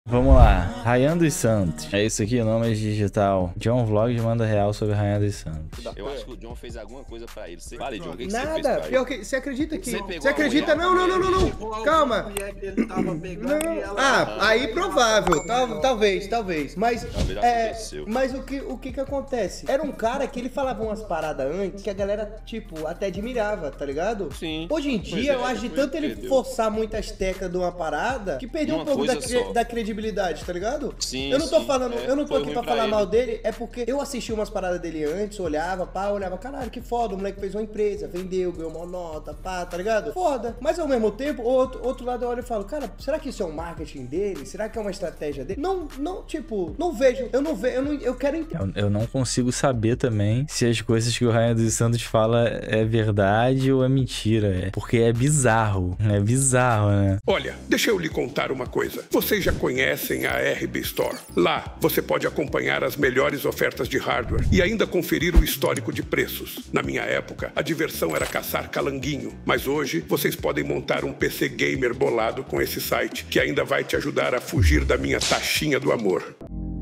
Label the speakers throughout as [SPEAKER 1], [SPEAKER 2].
[SPEAKER 1] Vamos lá, Ryan dos Santos. É isso aqui, o nome é digital. John Vlogs manda real sobre Ryan dos Santos.
[SPEAKER 2] Eu acho que o John fez alguma coisa pra ele. Fala, John, o que você fez
[SPEAKER 3] Nada,
[SPEAKER 2] pra
[SPEAKER 3] pior
[SPEAKER 2] ele?
[SPEAKER 3] que... Você acredita que...
[SPEAKER 2] Você
[SPEAKER 3] Você acredita? Não. Calma. Aí provável. Talvez. Mas...
[SPEAKER 2] Talvez aconteceu.
[SPEAKER 3] Mas o que acontece? Era um cara que ele falava umas paradas antes que a galera, tipo, até admirava, tá ligado?
[SPEAKER 2] Sim.
[SPEAKER 3] Hoje em
[SPEAKER 2] Pois
[SPEAKER 3] dia,
[SPEAKER 2] é,
[SPEAKER 3] eu acho de
[SPEAKER 2] depois
[SPEAKER 3] tanto ele
[SPEAKER 2] perdeu.
[SPEAKER 3] forçar muitas teclas de uma parada que perdeu
[SPEAKER 2] Uma
[SPEAKER 3] um pouco
[SPEAKER 2] coisa só.
[SPEAKER 3] da credibilidade, tá ligado?
[SPEAKER 2] Sim,
[SPEAKER 3] eu não tô
[SPEAKER 2] sim,
[SPEAKER 3] falando, eu não tô
[SPEAKER 2] foi
[SPEAKER 3] aqui
[SPEAKER 2] ruim
[SPEAKER 3] pra
[SPEAKER 2] pra
[SPEAKER 3] falar
[SPEAKER 2] ele.
[SPEAKER 3] mal dele, é porque eu assisti umas paradas dele antes, olhava, caralho, que foda, o moleque fez uma empresa, vendeu, ganhou uma nota, pá, tá ligado? Foda. Mas ao mesmo tempo, outro lado eu olho e falo, cara, será que isso é um marketing dele? Será que é uma estratégia dele? Não vejo, eu quero entender.
[SPEAKER 1] Eu não consigo saber também se as coisas que o Ryan dos Santos fala é verdade ou é mentira. Porque é bizarro, né?
[SPEAKER 4] Olha, deixa eu lhe contar uma coisa. Vocês já conhecem a RB Store. Lá, você pode acompanhar as melhores ofertas de hardware e ainda conferir o histórico de preços. Na minha época, a diversão era caçar calanguinho. Mas hoje, vocês podem montar um PC gamer bolado com esse site, que ainda vai te ajudar a fugir da minha taxinha do amor.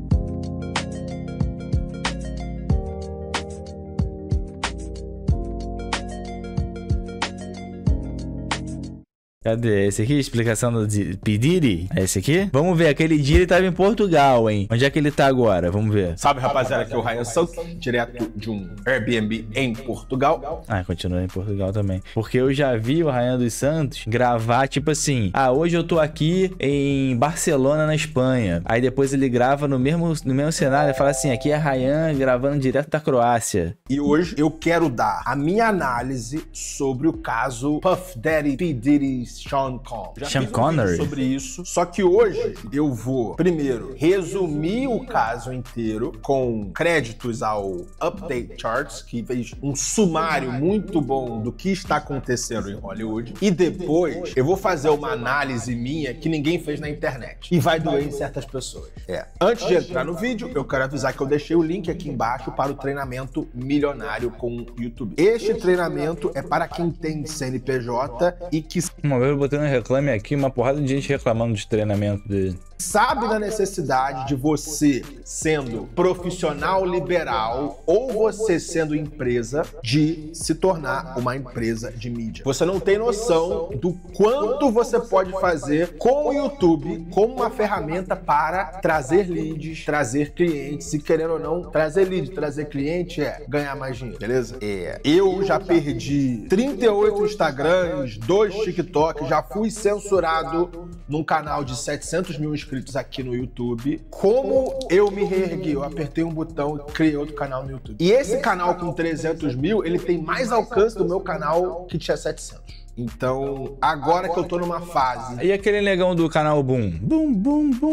[SPEAKER 1] Cadê? Esse aqui? Explicação do Pediri? É esse aqui? Vamos ver, aquele dia ele tava em Portugal, hein? Onde é que ele tá agora? Vamos ver.
[SPEAKER 5] Salve, rapaziada, aqui é o Ryan Santos, direto de um Airbnb em Portugal.
[SPEAKER 1] Ah, continua em Portugal também. Porque eu já vi o Ryan dos Santos gravar, tipo assim, hoje eu tô aqui em Barcelona, na Espanha. Aí depois ele grava no mesmo cenário e fala assim, aqui é Ryan gravando direto da Croácia.
[SPEAKER 5] E hoje eu quero dar a minha análise sobre o caso Puff Daddy, P. Diddy, Sean Connery. Já
[SPEAKER 1] Sean
[SPEAKER 5] fiz um
[SPEAKER 1] Connery?
[SPEAKER 5] vídeo sobre isso, só que hoje eu vou, primeiro, resumir o caso inteiro com créditos ao Update Charts, que fez um sumário muito bom do que está acontecendo em Hollywood, e depois eu vou fazer uma análise minha que ninguém fez na internet, e vai doer em certas pessoas. Antes de entrar no vídeo, eu quero avisar que eu deixei o link aqui embaixo para o treinamento milionário com o YouTube. Este treinamento é para quem tem CNPJ e que
[SPEAKER 1] Uma vez eu botei no Reclame aqui, uma porrada de gente reclamando de treinamento dele.
[SPEAKER 5] sabe da necessidade de você, sendo profissional liberal ou você sendo empresa, de se tornar uma empresa de mídia. Você não tem noção do quanto você pode fazer com o YouTube como uma ferramenta para trazer leads, trazer clientes, e querendo ou não, trazer lead, trazer cliente é ganhar mais dinheiro, beleza? Eu já perdi 38 Instagrams, 2 TikTok, já fui censurado num canal de 700 mil inscritos aqui no YouTube. Como eu me reergui? Eu apertei um botão e criei outro canal no YouTube. E esse canal com 300 mil, ele tem mais alcance do meu canal que tinha 700. Então, agora que eu tô numa fase...
[SPEAKER 1] E aquele negão do canal Boom? Boom.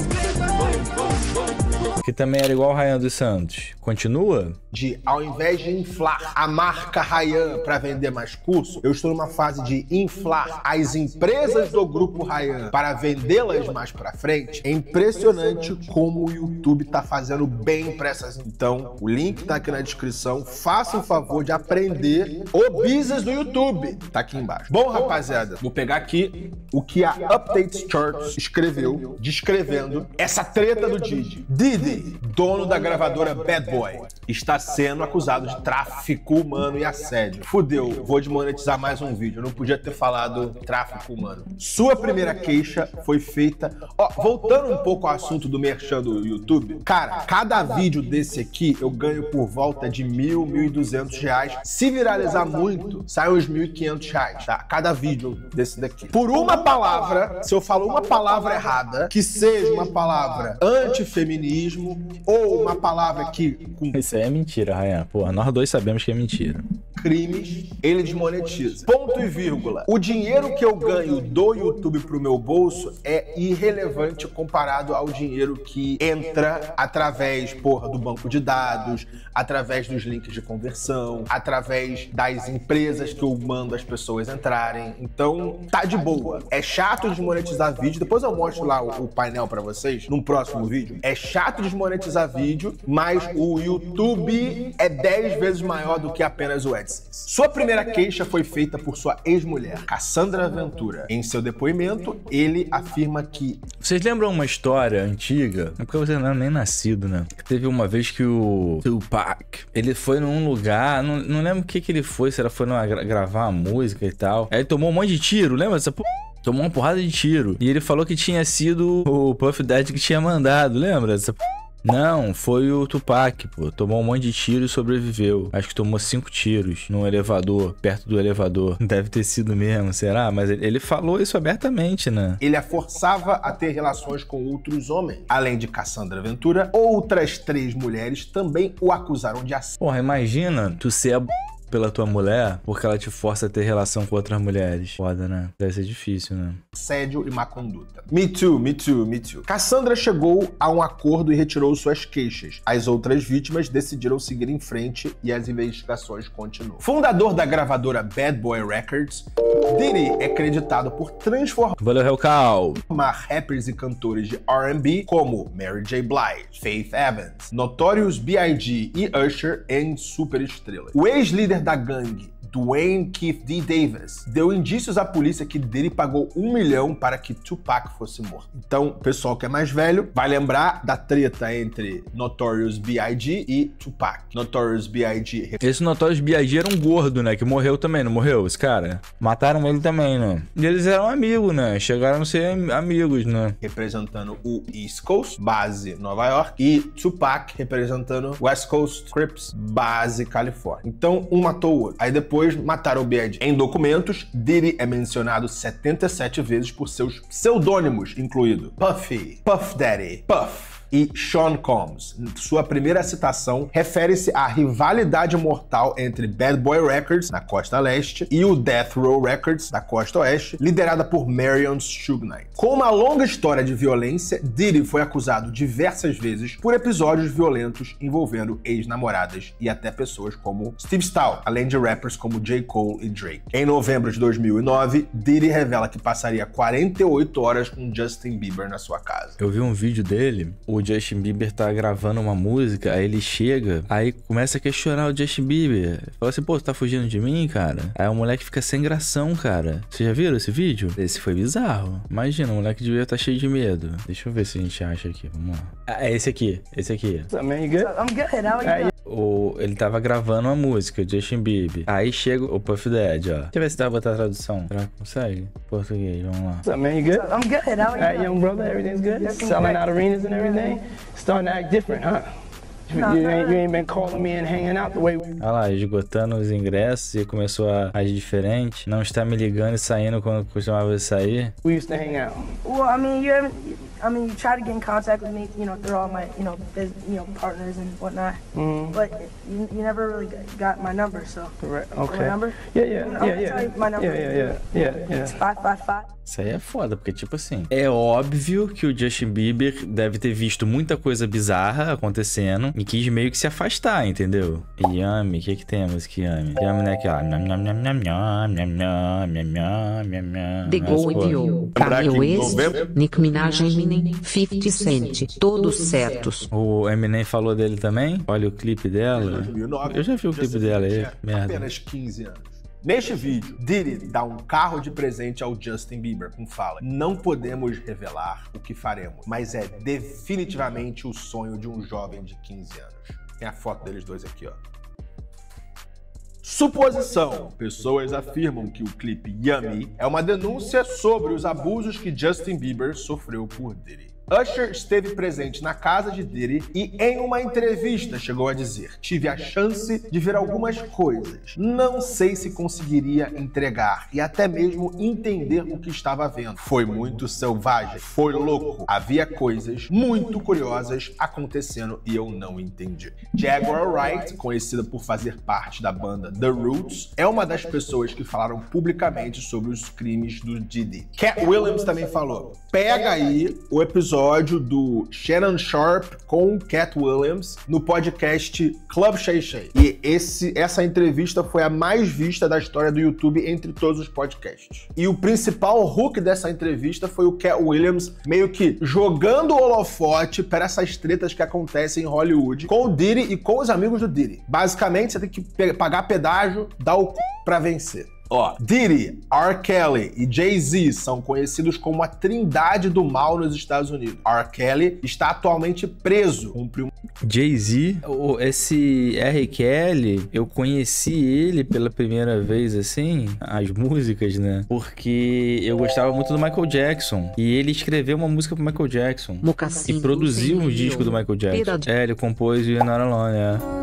[SPEAKER 1] Que também era igual o Ryan dos Santos. Continua?
[SPEAKER 5] Ao invés de inflar a marca Ryan para vender mais curso, eu estou numa fase de inflar as empresas do grupo Ryan para vendê-las mais para frente. É impressionante como o YouTube tá fazendo bem para essas. Então, o link tá aqui na descrição. Faça o favor de aprender o business do YouTube. Tá aqui embaixo. Bom, rapaziada, vou pegar aqui o que a Update Charts escreveu, descrevendo essa treta do Diddy. Diddy, dono da gravadora Bad Boy, está sendo acusado de tráfico humano e assédio. Fudeu, vou desmonetizar mais um vídeo. Eu não podia ter falado tráfico humano. Sua primeira queixa foi feita... voltando um pouco ao assunto do merchan do YouTube, cara, cada vídeo desse aqui eu ganho por volta de R$1.000, R$1.200. Se viralizar muito, sai uns R$1.500, tá? Cada vídeo desse daqui. Por uma palavra, se eu falo uma palavra errada, que seja uma palavra antifeminismo ou uma palavra que...
[SPEAKER 1] Isso aí é mentira, Ryan. Pô, nós dois sabemos que é mentira.
[SPEAKER 5] Crimes, ele desmonetiza. Ponto e vírgula. O dinheiro que eu ganho do YouTube pro meu bolso é irrelevante comparado ao dinheiro que entra através, do banco de dados, através dos links de conversão, através das empresas que eu mando as pessoas entrarem. Então, tá de boa. É chato desmonetizar vídeo. Depois eu mostro lá o painel pra vocês, num próximo vídeo. É chato desmonetizar acessos a vídeo, mas o YouTube é 10 vezes maior do que apenas o AdSense. Sua primeira queixa foi feita por sua ex-mulher, Cassandra Ventura. Em seu depoimento, ele afirma que...
[SPEAKER 1] Vocês lembram uma história antiga? É porque você não era nem nascido, né? Teve uma vez que o Tupac, ele foi num lugar, não lembro o que ele foi, se era foi gravar uma música e tal. Aí ele tomou um monte de tiro, lembra dessa porra? Tomou uma porrada de tiro. E ele falou que tinha sido o Puff Daddy que tinha mandado, lembra dessa porra? Não, foi o Tupac, pô. Tomou um monte de tiro e sobreviveu. Acho que tomou 5 tiros num elevador, perto do elevador. Deve ter sido mesmo, será? Mas ele falou isso abertamente, né?
[SPEAKER 5] Ele a forçava a ter relações com outros homens. Além de Cassandra Ventura, outras 3 mulheres também o acusaram de assédio.
[SPEAKER 1] Porra, imagina tu ser pela tua mulher porque ela te força a ter relação com outras mulheres. Foda, né? Deve ser difícil, né?
[SPEAKER 5] Assédio e má conduta. Me too, me too, me too. Cassandra chegou a um acordo e retirou suas queixas. As outras vítimas decidiram seguir em frente e as investigações continuam. Fundador da gravadora Bad Boy Records, Diddy é acreditado por transformar
[SPEAKER 1] Valeu, Hellcow.
[SPEAKER 5] rappers e cantores de R&B como Mary J. Blige, Faith Evans, Notorious B.I.G. e Usher em superestrelas. O ex-líder da gangue, Dwayne Keith D. Davis, deu indícios à polícia que Diddy pagou $1 milhão para que Tupac fosse morto. Então, o pessoal que é mais velho vai lembrar da treta entre Notorious B.I.G. e Tupac. Notorious B.I.G.
[SPEAKER 1] Esse Notorious B.I.G. era um gordo, né? Que morreu também, não morreu? Esse cara? Mataram ele também, né? E eles eram amigos, né? Chegaram a ser amigos, né?
[SPEAKER 5] Representando o East Coast, base Nova York, e Tupac representando West Coast Crips, base Califórnia. Então, um matou o outro. Aí depois mataram o B.I.G. Em documentos, Diddy é mencionado 77 vezes por seus pseudônimos, incluindo Puffy, Puff Daddy, Puff e Sean Combs. Sua primeira citação refere-se à rivalidade mortal entre Bad Boy Records, na costa leste, e o Death Row Records, da costa oeste, liderada por Marion Suge Knight. Com uma longa história de violência, Diddy foi acusado diversas vezes por episódios violentos envolvendo ex-namoradas e até pessoas como Steve Stout, além de rappers como J. Cole e Drake. Em novembro de 2009, Diddy revela que passaria 48 horas com Justin Bieber na sua casa.
[SPEAKER 1] Eu vi um vídeo dele, o Justin Bieber tá gravando uma música, aí ele chega, aí começa a questionar o Justin Bieber. Fala assim, pô, você tá fugindo de mim, cara? Aí o moleque fica sem gração, cara. Vocês já viram esse vídeo? Esse foi bizarro. Imagina, o moleque devia estar cheio de medo. Deixa eu ver se a gente acha aqui, vamos lá. Ah, é esse aqui, esse aqui.
[SPEAKER 6] What's up, man? You good? I'm good. How are you?
[SPEAKER 1] Ele tava gravando uma música, Justin Bieber. Aí chega o Puff Daddy, ó. Deixa eu ver se dá pra botar a tradução. Será que consegue? Português, vamos lá.
[SPEAKER 6] What's up, man? You good? I'm good. How are you? Young brother, everything's good? Selling out arenas and everything? Starting to act different, huh? You ain't been calling me and hanging out the way we...
[SPEAKER 1] Olha lá, esgotando os ingressos e começou a agir diferente. Não está me ligando e saindo quando costumava sair.
[SPEAKER 6] We used to hang out.
[SPEAKER 7] Well, I mean, you try to get in contact with me, through all my, partners and whatnot. But you never really got my number, so.
[SPEAKER 6] Right. Okay.
[SPEAKER 7] My number?
[SPEAKER 6] Yeah.
[SPEAKER 7] I'll tell you my number.
[SPEAKER 6] Yeah.
[SPEAKER 7] It's 555.
[SPEAKER 1] Isso aí é foda, porque tipo assim, é óbvio que o Justin Bieber deve ter visto muita coisa bizarra acontecendo e quis meio que se afastar, entendeu? Yami, o que temos aqui, Yami? Yami, né, que ó.
[SPEAKER 8] The Go enviou. Kanye West, Nicki Minaj, Eminem, 50 Cent, todos certos.
[SPEAKER 1] O Eminem falou dele também. Olha o clipe dela. Eu já vi o clipe dela aí, merda.
[SPEAKER 5] Apenas 15 anos. Neste vídeo, Diddy dá um carro de presente ao Justin Bieber com fala: não podemos revelar o que faremos, mas é definitivamente o sonho de um jovem de 15 anos. Tem a foto deles dois aqui, ó. Suposição. Pessoas afirmam que o clipe Yummy é uma denúncia sobre os abusos que Justin Bieber sofreu por Diddy. Usher esteve presente na casa de Diddy e em uma entrevista chegou a dizer: tive a chance de ver algumas coisas. Não sei se conseguiria entregar e até mesmo entender o que estava vendo. Foi muito selvagem, foi louco. Havia coisas muito curiosas acontecendo e eu não entendi. Jaguar Wright, conhecida por fazer parte da banda The Roots, é uma das pessoas que falaram publicamente sobre os crimes do Diddy. Cat Williams também falou: pega aí o episódio episódio do Shannon Sharpe com Cat Williams no podcast Club Shay Shay. E essa entrevista foi a mais vista da história do YouTube entre todos os podcasts. E o principal hook dessa entrevista foi o Cat Williams meio que jogando o holofote para essas tretas que acontecem em Hollywood com o Diddy e com os amigos do Diddy. Basicamente, você tem que pagar pedágio, dar o c... pra vencer. Ó, Diddy, R. Kelly e Jay-Z são conhecidos como a trindade do mal nos Estados Unidos. R. Kelly está atualmente preso.
[SPEAKER 1] Jay-Z, esse R. Kelly, eu conheci ele pela primeira vez, assim, as músicas, né? Porque eu gostava muito do Michael Jackson. E ele escreveu uma música pro Michael Jackson.
[SPEAKER 8] Mocassim,
[SPEAKER 1] e produziu um disco do Michael Jackson. Ele compôs You're Not Alone,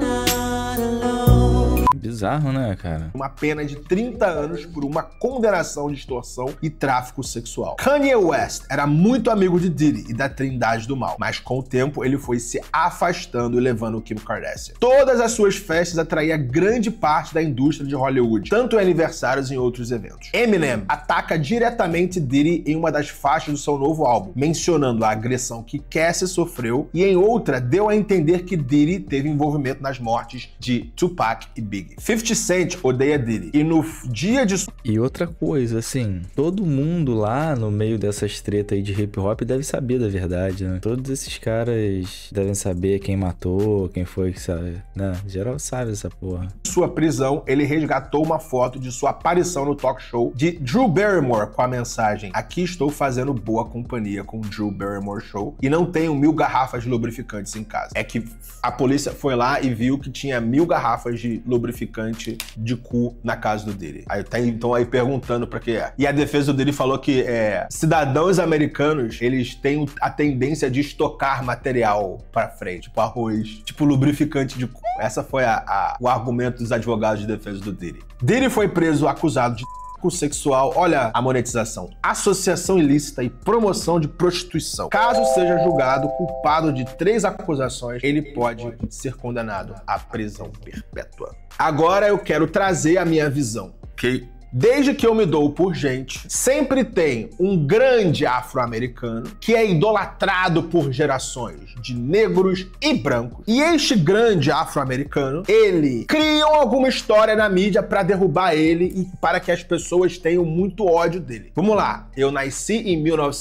[SPEAKER 1] Bizarro, né, cara?
[SPEAKER 5] Uma pena de 30 anos por uma condenação de extorsão e tráfico sexual. Kanye West era muito amigo de Diddy e da Trindade do Mal, mas com o tempo ele foi se afastando e levando Kim Kardashian. Todas as suas festas atraíam grande parte da indústria de Hollywood, tanto em aniversários e em outros eventos. Eminem ataca diretamente Diddy em uma das faixas do seu novo álbum, mencionando a agressão que Cassie sofreu, e em outra deu a entender que Diddy teve envolvimento nas mortes de Tupac e Biggie. 50 Cent odeia Diddy. E no dia de...
[SPEAKER 1] E outra coisa, assim, todo mundo lá no meio dessas tretas aí de hip hop deve saber da verdade, né? Todos esses caras devem saber quem matou, quem foi que sabe, né? Geral sabe essa porra.
[SPEAKER 5] Em sua prisão, ele resgatou uma foto de sua aparição no talk show de Drew Barrymore com a mensagem: aqui estou fazendo boa companhia com o Drew Barrymore Show e não tenho 1000 garrafas de lubrificantes em casa. É que a polícia foi lá e viu que tinha 1000 garrafas de lubrificante de cu na casa do Diddy. Aí então aí perguntando pra que é. E a defesa do Diddy falou que cidadãos americanos, eles têm a tendência de estocar material pra frente, tipo arroz, tipo lubrificante de cu. Essa foi o argumento dos advogados de defesa do Diddy. Diddy foi preso acusado de sexual, olha a monetização, associação ilícita e promoção de prostituição. Caso seja julgado culpado de 3 acusações, ele pode ser condenado à prisão perpétua. Agora eu quero trazer a minha visão, ok? Desde que eu me dou por gente, sempre tem um grande afro-americano que é idolatrado por gerações de negros e brancos. E este grande afro-americano, ele criou alguma história na mídia para derrubar ele e para que as pessoas tenham muito ódio dele. Vamos lá, eu nasci em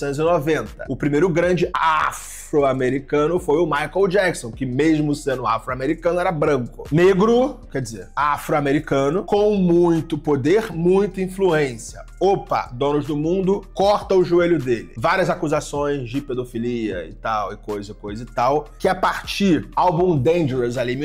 [SPEAKER 5] 1990. O primeiro grande afro-americano foi o Michael Jackson, que mesmo sendo afro-americano era branco. Negro, quer dizer, afro-americano, com muito poder, muita influência. Opa, donos do mundo, corta o joelho dele. Várias acusações de pedofilia e tal, e coisa e tal, que a partir álbum Dangerous ali,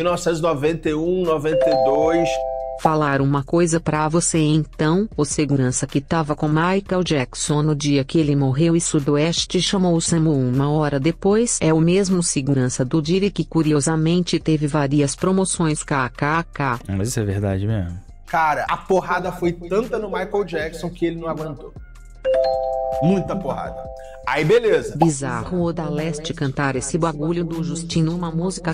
[SPEAKER 5] 1991, 92...
[SPEAKER 8] Falar uma coisa pra você então, o segurança que tava com Michael Jackson no dia que ele morreu e Sudoeste chamou o SAMU 1 hora depois, é o mesmo segurança do Diddy que curiosamente teve várias promoções kkk.
[SPEAKER 1] Mas isso é verdade mesmo?
[SPEAKER 5] Cara, a porrada foi tanta no Michael Jackson que ele não aguentou. Muita porrada. Aí beleza.
[SPEAKER 8] Bizarro o da Leste cantar esse bagulho do Justin numa música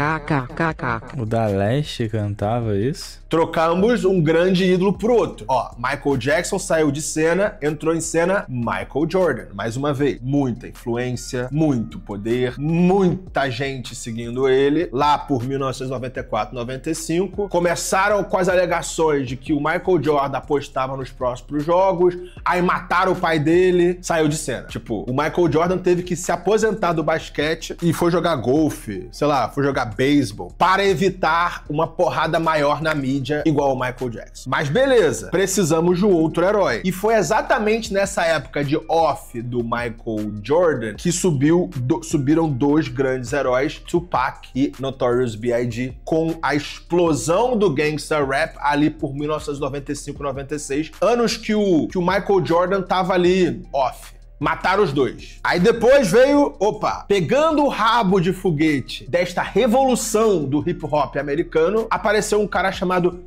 [SPEAKER 8] kkkk.
[SPEAKER 1] O da Leste cantava isso?
[SPEAKER 5] Trocamos um grande ídolo por outro. Ó, Michael Jackson saiu de cena, entrou em cena Michael Jordan. Mais uma vez, muita influência, muito poder, muita gente seguindo ele. Lá por 1994, 95, começaram com as alegações de que o Michael Jordan apostava nos próximos jogos, aí mataram o pai dele, saiu de cena. Tipo, o Michael Jordan teve que se aposentar do basquete e foi jogar golfe, sei lá, foi jogar beisebol, para evitar uma porrada maior na mídia igual o Michael Jackson. Mas beleza, precisamos de um outro herói. E foi exatamente nessa época de off do Michael Jordan que subiram 2 grandes heróis, Tupac e Notorious B.I.G., com a explosão do gangsta rap ali por 1995, 96, anos que o Michael Jordan tava ali off. Mataram os 2. Aí depois veio, pegando o rabo de foguete desta revolução do hip hop americano, apareceu um cara chamado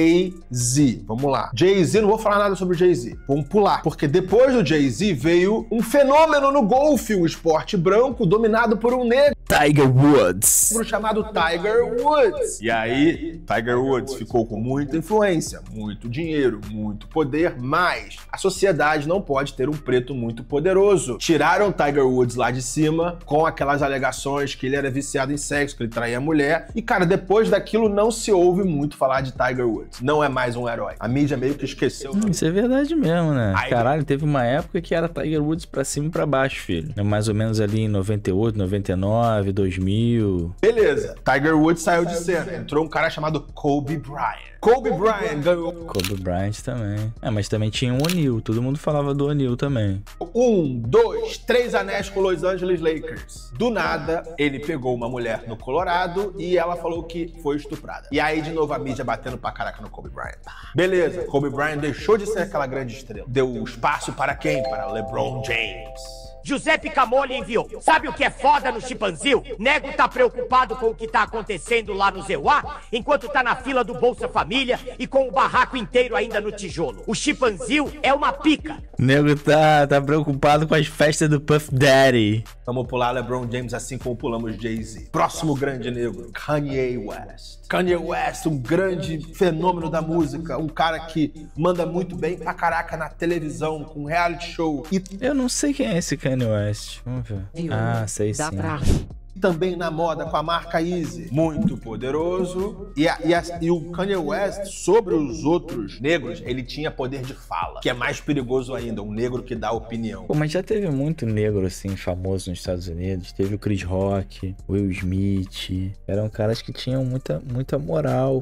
[SPEAKER 5] Jay-Z. Vamos lá. Jay-Z, não vou falar nada sobre o Jay-Z. Vamos pular. Porque depois do Jay-Z veio um fenômeno no golfe, um esporte branco dominado por um negro.
[SPEAKER 1] Tiger Woods.
[SPEAKER 5] Chamado Tiger Woods. E aí, Tiger Woods ficou com muita influência, muito dinheiro, muito poder, mas a sociedade não pode ter um preto muito poderoso poderoso. Tiraram Tiger Woods lá de cima com aquelas alegações que ele era viciado em sexo, que ele traía a mulher. E, cara, depois daquilo não se ouve muito falar de Tiger Woods. Não é mais um herói. A mídia meio que esqueceu.
[SPEAKER 1] Isso é verdade mesmo, né?
[SPEAKER 5] Aí,
[SPEAKER 1] caralho, teve uma época que era Tiger Woods pra cima e pra baixo, filho. Mais ou menos ali em 98, 99, 2000.
[SPEAKER 5] Beleza. Tiger Woods saiu de cena. Entrou um cara chamado Kobe Bryant. Kobe Bryant ganhou.
[SPEAKER 1] Kobe Bryant também. Mas também tinha o O'Neal. Todo mundo falava do O'Neal também.
[SPEAKER 5] 1, 2, 3 anéis com Los Angeles Lakers. Do nada, ele pegou uma mulher no Colorado e ela falou que foi estuprada. E aí, de novo, a mídia batendo pra caraca no Kobe Bryant. Beleza, Kobe Bryant deixou de ser aquela grande estrela. Deu espaço para quem? Para LeBron James.
[SPEAKER 9] Giuseppe Camoli enviou. Sabe o que é foda no Chimpanzil? Nego tá preocupado com o que tá acontecendo lá no Zeuá, enquanto tá na fila do Bolsa Família e com o barraco inteiro ainda no tijolo. O Chimpanzil é uma pica.
[SPEAKER 1] Nego tá preocupado com as festas do Puff Daddy.
[SPEAKER 5] Vamos pular LeBron James assim como pulamos Jay-Z. Próximo grande negro, Kanye West. Kanye West, um grande fenômeno da música, um cara que manda muito bem pra caraca na televisão, com reality show. E
[SPEAKER 1] eu não sei quem é esse Kanye West. Vamos ver. Sei sim.
[SPEAKER 5] Também na moda com a marca Easy. Muito poderoso. E o Kanye West, sobre os outros negros, ele tinha poder de fala, que é mais perigoso ainda, um negro que dá opinião.
[SPEAKER 1] Pô, mas já teve muito negro, assim, famoso nos Estados Unidos. Teve o Chris Rock, o Will Smith. Eram caras que tinham muita moral.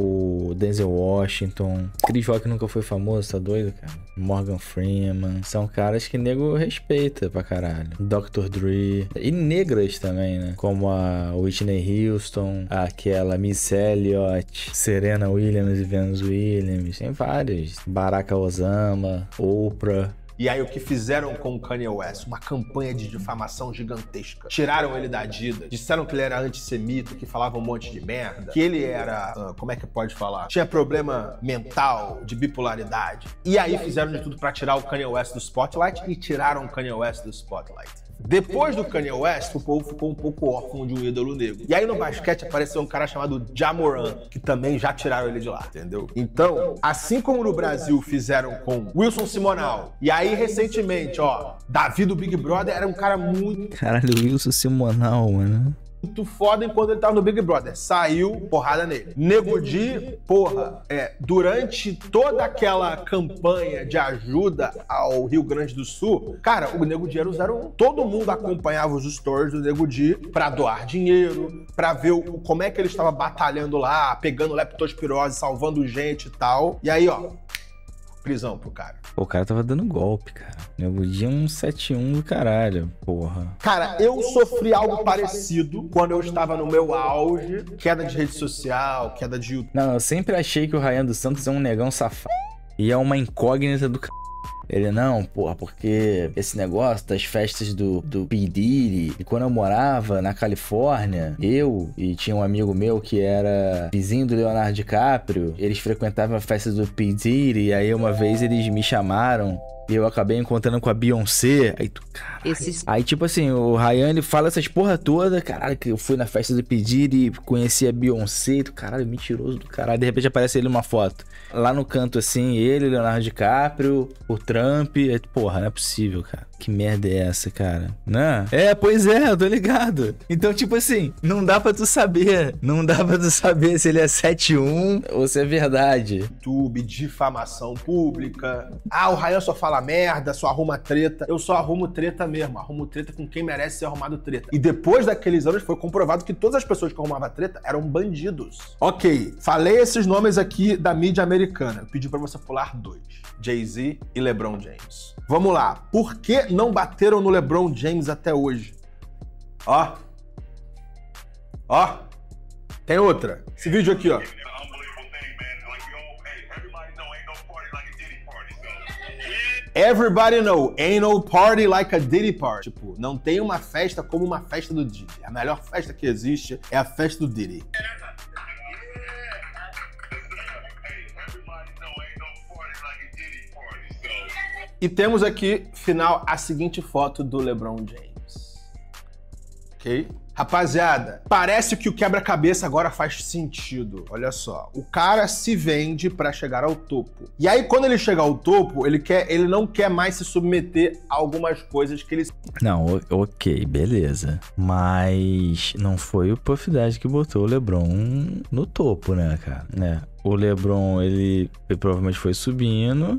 [SPEAKER 1] O Denzel Washington. Chris Rock nunca foi famoso, tá doido, cara? Morgan Freeman. São caras que nego respeita pra caralho. Dr. Dre. E negras também, né? Como a Whitney Houston, aquela Missy Elliott, Serena Williams e Venus Williams. Tem vários. Barack Obama, Oprah.
[SPEAKER 5] E aí o que fizeram com o Kanye West? Uma campanha de difamação gigantesca. Tiraram ele da Adidas, disseram que ele era antissemita, que falava um monte de merda, que ele era, como é que pode falar? Tinha problema mental, de bipolaridade. E aí fizeram de tudo pra tirar o Kanye West do spotlight e tiraram o Kanye West do spotlight. Depois do Kanye West, o povo ficou um pouco órfão de um ídolo negro. E aí no basquete apareceu um cara chamado Ja Morant, que também já tiraram ele de lá, entendeu? Então, assim como no Brasil fizeram com Wilson Simonal, e aí recentemente, Davi do Big Brother era um cara muito...
[SPEAKER 1] Caralho, Wilson Simonal, mano.
[SPEAKER 5] Muito foda enquanto ele tava no Big Brother. Saiu, porrada nele. Nego Di, durante toda aquela campanha de ajuda ao Rio Grande do Sul, cara, o Nego Di era o 01. Todo mundo acompanhava os stories do Nego Di pra doar dinheiro, pra ver como é que ele estava batalhando lá, pegando leptospirose, salvando gente e tal. E aí, prisão pro cara.
[SPEAKER 1] Pô, o cara tava dando golpe, cara. Nego Di 171 do caralho, porra.
[SPEAKER 5] Cara, eu sofri algo parecido quando eu estava no meu auge. Queda de rede social, queda de YouTube.
[SPEAKER 1] Não, eu sempre achei que o Ryan dos Santos é um negão safado. E é uma incógnita do c... Ele, não, porra, porque esse negócio das festas do P. Diddy, e quando eu morava na Califórnia, e tinha um amigo meu que era vizinho do Leonardo DiCaprio, eles frequentavam a festa do P. Diddy, e aí uma vez eles me chamaram e eu acabei encontrando com a Beyoncé. Aí tu, caralho. Aí tipo assim, o Ryan, ele fala essas porra toda, caralho, que eu fui na festa do P. Diddy, conheci a Beyoncé, e tu, caralho, mentiroso do caralho. De repente aparece ele numa foto. Lá no canto assim, ele, Leonardo DiCaprio, o Trump. Aí, porra, não é possível, cara. Que merda é essa, cara? Né? Pois é, eu tô ligado. Então, tipo assim, não dá pra tu saber. Não dá pra tu saber se ele é 7-1 ou se é verdade.
[SPEAKER 5] YouTube, difamação pública. O Ryan só fala merda, só arruma treta. Eu só arrumo treta mesmo. Arrumo treta com quem merece ser arrumado treta. E depois daqueles anos foi comprovado que todas as pessoas que arrumavam treta eram bandidos. Ok, falei esses nomes aqui da mídia americana. Eu pedi pra você pular 2. Jay-Z e LeBron James. Vamos lá. Por que não bateram no LeBron James até hoje? Tem outra. Esse vídeo aqui, Everybody know, ain't no party like a Diddy party. Tipo, não tem uma festa como uma festa do Diddy. A melhor festa que existe é a festa do Diddy. E temos aqui, final, a seguinte foto do LeBron James. Ok? Rapaziada, parece que o quebra-cabeça agora faz sentido. Olha só, o cara se vende pra chegar ao topo. E aí, quando ele chega ao topo, ele não quer mais se submeter a algumas coisas que ele...
[SPEAKER 1] Não, ok, beleza. Mas não foi o Puff Daddy que botou o LeBron no topo, né, cara? Né? O LeBron, ele provavelmente foi subindo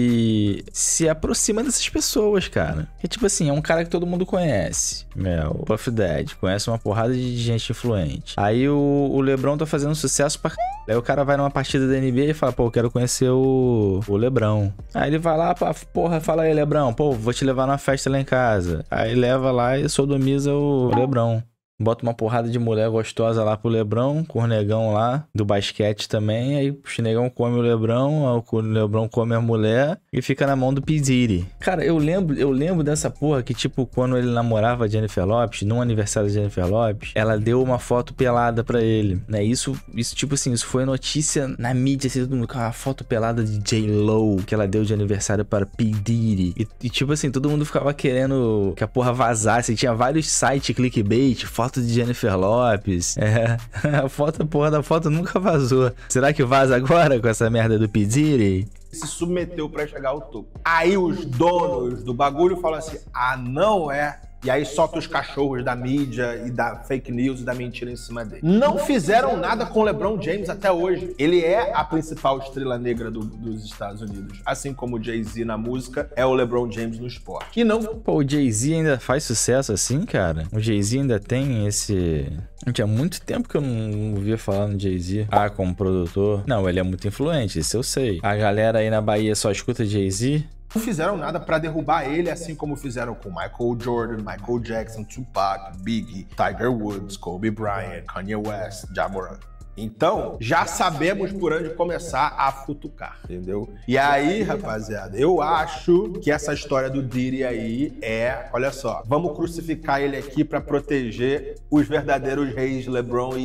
[SPEAKER 1] e se aproxima dessas pessoas, cara. Que tipo assim, é um cara que todo mundo conhece. O Puff Daddy conhece uma porrada de gente influente. Aí o LeBron tá fazendo sucesso pra... Aí o cara vai numa partida da NBA e fala, pô, eu quero conhecer o LeBron. Aí ele vai lá, porra, fala aí, LeBron, pô, vou te levar numa festa lá em casa. Aí leva lá e sodomiza o LeBron. Bota uma porrada de mulher gostosa lá pro LeBron, com o negão lá, do basquete também. Aí o negão come o LeBron come a mulher e fica na mão do P. Diddy. Cara, eu lembro dessa porra que, tipo, quando ele namorava a Jennifer Lopez, num aniversário da Jennifer Lopez, ela deu uma foto pelada pra ele, né? Isso tipo assim, isso foi notícia na mídia, assim, todo mundo com uma foto pelada de J-Lo, que ela deu de aniversário para P. Diddy. E tipo assim, todo mundo ficava querendo que a porra vazasse. Tinha vários sites clickbait, foto de Jennifer Lopez. A porra da foto nunca vazou. Será que vaza agora com essa merda do P. Diddy?
[SPEAKER 5] Se submeteu pra chegar ao topo. Aí os donos do bagulho falam assim, não é... E aí solta os cachorros da mídia e da fake news e da mentira em cima dele. Não fizeram nada com o LeBron James até hoje. Ele é a principal estrela negra dos Estados Unidos. Assim como o Jay-Z na música, é o LeBron James no esporte. E não...
[SPEAKER 1] Pô, o Jay-Z ainda faz sucesso assim, cara? O Jay-Z ainda tem esse... Tinha muito tempo que eu não ouvia falar no Jay-Z. Como produtor. Não, ele é muito influente, isso eu sei. A galera aí na Bahia só escuta Jay-Z.
[SPEAKER 5] Não fizeram nada pra derrubar ele, assim como fizeram com Michael Jordan, Michael Jackson, Tupac, Biggie, Tiger Woods, Kobe Bryant, Kanye West, Ja Morant. Então, já sabemos por onde começar a futucar, entendeu? E aí, rapaziada, eu acho que essa história do Diddy aí olha só, vamos crucificar ele aqui pra proteger os verdadeiros reis LeBron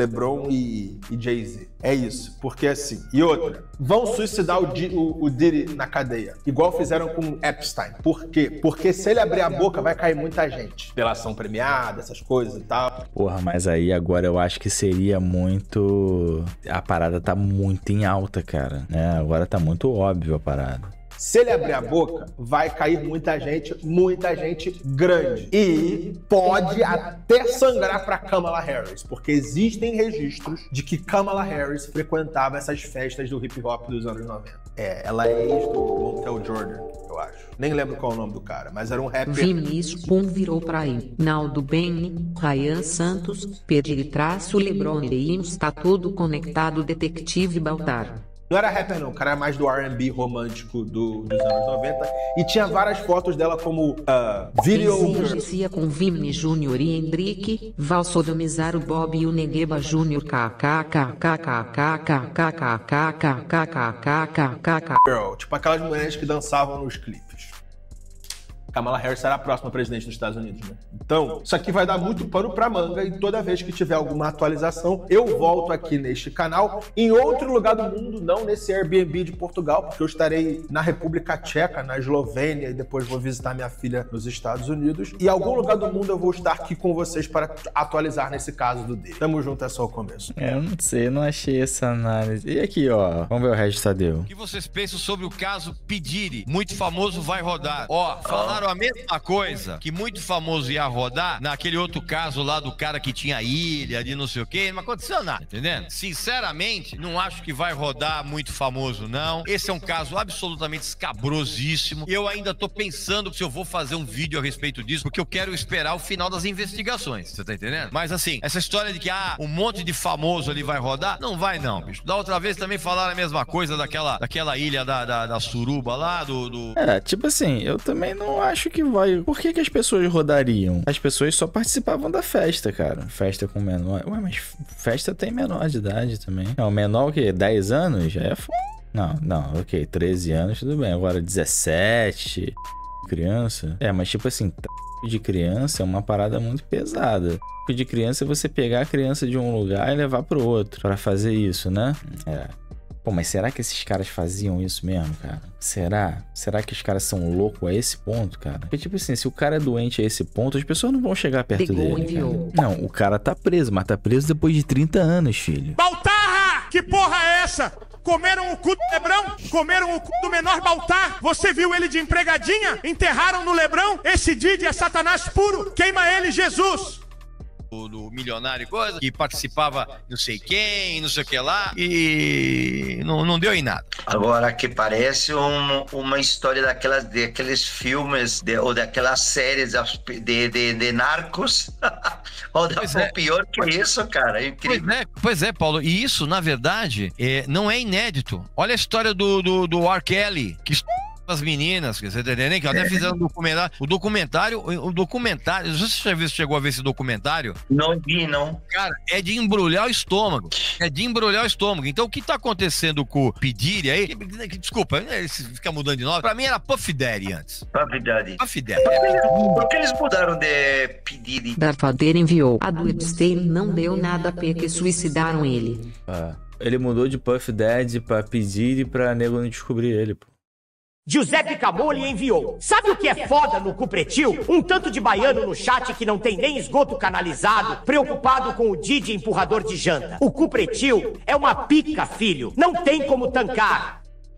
[SPEAKER 5] e Jay-Z. É isso, porque assim, e outra, vão suicidar o Diddy na cadeia, igual fizeram com Epstein. Por quê? Porque se ele abrir a boca, vai cair muita gente. Pela ação premiada, essas coisas e tal.
[SPEAKER 1] Porra, mas aí agora eu acho que seria muito... A parada tá muito em alta, cara, né? Agora tá muito óbvio a parada.
[SPEAKER 5] Se ele abrir a boca, vai cair muita gente grande. E pode até sangrar pra Kamala Harris, porque existem registros de que Kamala Harris frequentava essas festas do hip hop dos anos 90. Ela é ex do Montel Jordan, eu acho. Nem lembro qual é o nome do cara, mas era um rapper.
[SPEAKER 8] Vinícius Pum virou pra Naldo Bene, Ryan Santos, Pedro LeBron James, tá tudo conectado, detetive Baltar.
[SPEAKER 5] Não era rapper não, o cara era mais do R&B romântico dos anos 90 e tinha várias fotos dela como video...
[SPEAKER 8] Enriquecia com Vimini Júnior e Hendrick, Val sodomizar o Bob e o Negueba Júnior
[SPEAKER 5] Girl, tipo aquelas mulheres que dançavam nos clipes. Kamala Harris será a próxima presidente dos Estados Unidos, né? Então, isso aqui vai dar muito pano pra manga e toda vez que tiver alguma atualização, eu volto aqui neste canal, em outro lugar do mundo, não nesse Airbnb de Portugal, porque eu estarei na República Tcheca, na Eslovênia, e depois vou visitar minha filha nos Estados Unidos. E em algum lugar do mundo eu vou estar aqui com vocês para atualizar nesse caso do Diddy. Tamo junto, é só o começo.
[SPEAKER 1] Eu não sei, eu não achei essa análise. E aqui, ó, vamos ver o resto, Tadeu.
[SPEAKER 10] O que vocês pensam sobre o caso P. Diddy? Muito famoso vai rodar. Falaram a mesma coisa, que muito famoso ia rodar naquele outro caso lá do cara que tinha ilha, de não sei o que, não aconteceu nada, entendendo? Sinceramente, não acho que vai rodar muito famoso, não. Esse é um caso absolutamente escabrosíssimo. Eu ainda tô pensando se eu vou fazer um vídeo a respeito disso, porque eu quero esperar o final das investigações, você tá entendendo? Mas assim, essa história de que, um monte de famoso ali vai rodar, não vai não, bicho. Da outra vez também falaram a mesma coisa daquela ilha da Suruba lá,
[SPEAKER 1] tipo assim, eu também não acho que vai... Por que as pessoas rodariam? As pessoas só participavam da festa, cara. Festa com menor... Ué, mas festa tem menor de idade também. Não, menor o quê? 10 anos? Já é f... Não, ok. 13 anos, tudo bem. Agora 17... Criança? Mas tipo assim... de criança é uma parada muito pesada. De criança é você pegar a criança de um lugar e levar pro outro. Pra fazer isso, né? Pô, mas será que esses caras faziam isso mesmo, cara? Será? Será que os caras são loucos a esse ponto, cara? Porque, tipo assim, se o cara é doente a esse ponto, as pessoas não vão chegar perto dele, cara. Não, o cara tá preso, mas tá preso depois de 30 anos, filho.
[SPEAKER 11] Baltarra! Que porra é essa? Comeram o cu do Lebrão? Comeram o cu do menor Baltar? Você viu ele de empregadinha? Enterraram no Lebrão? Esse Didi é Satanás puro! Queima ele, Jesus!
[SPEAKER 10] Do milionário e coisa, que participava não sei quem, não sei o que lá, e não deu em nada.
[SPEAKER 12] Agora, que parece uma história daqueles filmes ou daquelas séries de narcos, ou pior que isso, cara, é incrível.
[SPEAKER 10] Pois é, Paulo, e isso, na verdade, não é inédito. Olha a história do R. Kelly, que as meninas, você tá entendendo? Que até fizeram um documentário. O documentário, você chegou a ver esse documentário?
[SPEAKER 12] Não vi, não.
[SPEAKER 10] Cara, é de embrulhar o estômago. Então, o que tá acontecendo com o P. Diddy aí? Desculpa, ele fica mudando de nome. Pra mim era Puff Daddy antes.
[SPEAKER 12] Puff Daddy. Por que eles mudaram de P. Diddy?
[SPEAKER 8] Darfadeira enviou. A do Epstein não deu nada porque suicidaram ele.
[SPEAKER 1] Ele mudou de Puff Daddy pra P. Diddy pra nego não descobrir ele, pô.
[SPEAKER 9] Giuseppe Camoli enviou. Sabe o que é foda no Cupretil? Um tanto de baiano no chat que não tem nem esgoto canalizado, preocupado com o Didi empurrador de janta. O Cupretil é uma pica, filho. Não tem como tancar.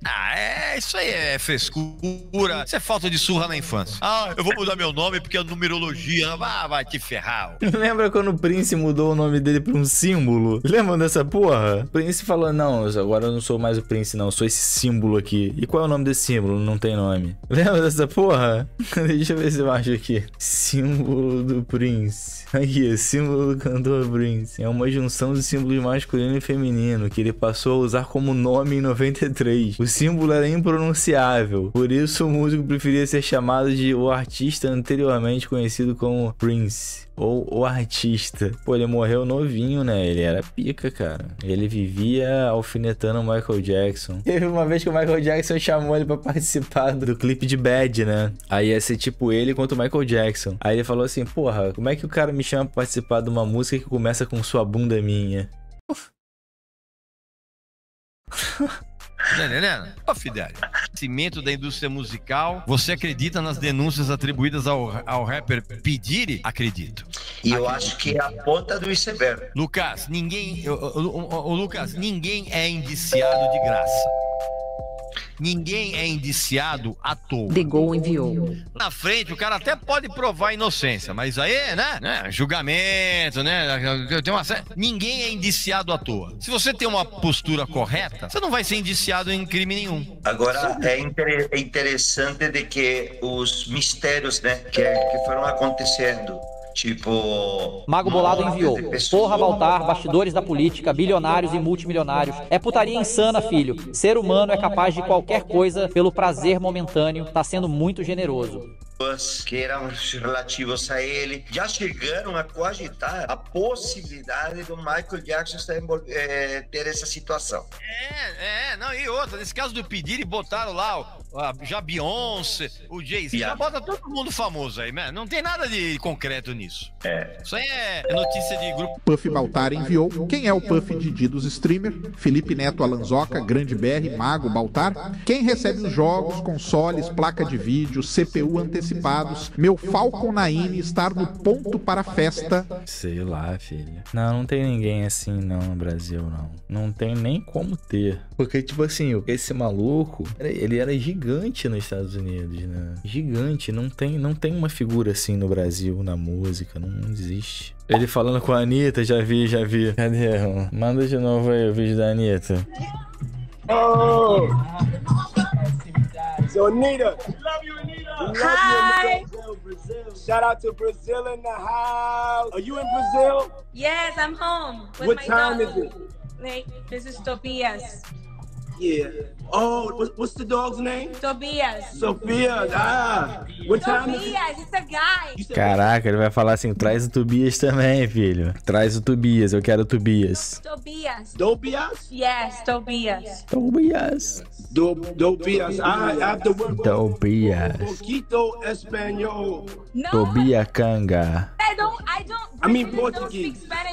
[SPEAKER 10] Isso aí é frescura. Isso é falta de surra na infância. Eu vou mudar meu nome porque é numerologia. Vai te ferrar.
[SPEAKER 1] Lembra quando o Prince mudou o nome dele pra um símbolo? Lembra dessa porra? O Prince falou, não, agora eu não sou mais o Prince, não. Eu sou esse símbolo aqui. E qual é o nome desse símbolo? Não tem nome. Lembra dessa porra? Deixa eu ver se eu acho aqui. Símbolo do Prince. Aqui, símbolo do cantor Prince. É uma junção de símbolos masculino e feminino que ele passou a usar como nome em 93. O símbolo era impronunciável, por isso o músico preferia ser chamado de o artista anteriormente conhecido como Prince, ou o artista. Pô, ele morreu novinho, né? Ele era pica, cara. Ele vivia alfinetando o Michael Jackson. Teve uma vez que o Michael Jackson chamou ele pra participar do clipe de Bad, né? Aí ia ser tipo ele contra o Michael Jackson. Aí ele falou assim, porra, como é que o cara me chama pra participar de uma música que começa com sua bunda minha?
[SPEAKER 10] Tá entendendo? Ó, Fidel, cimento da indústria musical. Você acredita nas denúncias atribuídas ao rapper P. Diddy? Acredito.
[SPEAKER 12] E eu acho que é a ponta do iceberg.
[SPEAKER 10] Lucas, ninguém é indiciado de graça. Ninguém é indiciado à toa.
[SPEAKER 8] The Gol enviou.
[SPEAKER 10] Na frente, o cara até pode provar a inocência, mas aí, né? Julgamento, né? Tem uma... Ninguém é indiciado à toa. Se você tem uma postura correta, você não vai ser indiciado em crime nenhum.
[SPEAKER 12] Agora, é interessante de que os mistérios, né, que foram acontecendo. Tipo...
[SPEAKER 13] Mago Bolado enviou. Porra, Baltar, bastidores da política, bilionários e multimilionários. É putaria insana, filho. Ser humano é capaz de qualquer coisa pelo prazer momentâneo. Tá sendo muito generoso.
[SPEAKER 12] Que eram relativos a ele, já chegaram a cogitar a possibilidade do Michael Jackson ter essa situação.
[SPEAKER 10] Não, e outra, nesse caso do P. Diddy, botaram lá já Beyoncé, o Jay-Z, já bota todo mundo famoso aí, né? Não tem nada de concreto nisso. Isso aí é notícia de grupo.
[SPEAKER 14] Puff Baltar enviou. Quem é o Puff Diddy dos streamers? Felipe Neto, Alanzoca, Grande BR, Mago, Baltar. Quem recebe os jogos, consoles, placa de vídeo, CPU antecipados? Meu Falcon 9 estar no ponto para a festa.
[SPEAKER 1] Sei lá, filho. Não tem ninguém assim não no Brasil, não. Não tem nem como ter. Porque, tipo assim, esse maluco, ele era gigante nos Estados Unidos, né? Gigante. Não tem uma figura assim no Brasil, na música. Não existe. Ele falando com a Anitta, já vi. Cadê? Manda de novo aí o vídeo da Anitta.
[SPEAKER 15] Oh! So, Anitta. Love you, Anitta.
[SPEAKER 16] Hi.
[SPEAKER 15] Brazil. Shout out to Brazil in the house. Are you in Brazil?
[SPEAKER 16] Yes, I'm home. With
[SPEAKER 15] What
[SPEAKER 16] my
[SPEAKER 15] time
[SPEAKER 16] dog.
[SPEAKER 15] is it?
[SPEAKER 16] Wait, this is Tobias.
[SPEAKER 15] Yeah. Oh, what's the dog's name?
[SPEAKER 16] Tobias.
[SPEAKER 15] Sophia. What time is it?
[SPEAKER 16] Tobias, it's a guy.
[SPEAKER 1] Caraca, ele vai falar assim, traz o Tobias também, filho. Traz o Tobias, eu quero o Tobias.
[SPEAKER 16] Tobias.
[SPEAKER 15] Tobias?
[SPEAKER 16] Yes, Tobias.
[SPEAKER 1] Tobias.
[SPEAKER 15] Tobias. I have to work on
[SPEAKER 1] Tobias.
[SPEAKER 15] Poquito Espanhol.
[SPEAKER 16] No.
[SPEAKER 1] Tobia Canga.
[SPEAKER 16] I don't
[SPEAKER 15] I mean
[SPEAKER 16] don't
[SPEAKER 15] Portuguese.
[SPEAKER 16] speak Spanish